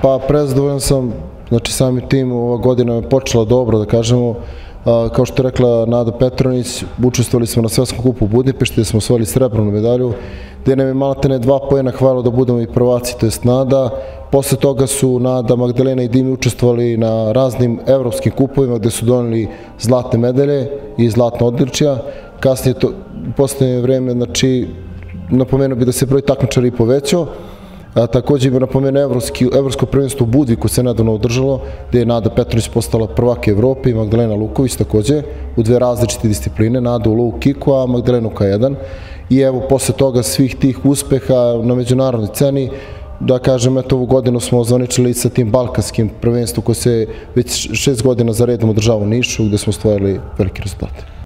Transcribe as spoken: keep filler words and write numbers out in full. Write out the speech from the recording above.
Pa prezadovoljan sam, znači sami tim ova godina je počela dobro, da kažemo. Kao što je rekla Nada Petronić, učestvovali smo na Svetskom kupu u Budimpešti, gde smo osvojili srebrnu medalju, gde nam je maltene dva poena hvala da budemo i prvaci, to jest Nada. Posle toga su Nada, Magdalena i Dimi učestvovali na raznim evropskim kupovima gde su doneli zlatne medalje i zlatna odličja. Kasnije, u poslednje vreme, znači, napomenuo bi da se broj takmičara i povećao. Takođe bih napomenuo evropsko prvenstvo u Budviku se nedavno održalo, gde je Nada Petronić postala prvak Evrope i Magdalena Luković takođe u dve različite discipline, Nada u low kicku, a Magdalena u ka jedan. I evo, posle toga svih tih uspeha na međunarodnoj sceni, da kažem, eto, ovu godinu smo ozvaničili sa tim balkanskim prvenstvom koje se već šest godina za redom održava u Nišu, gde smo stvorili velike rezultate.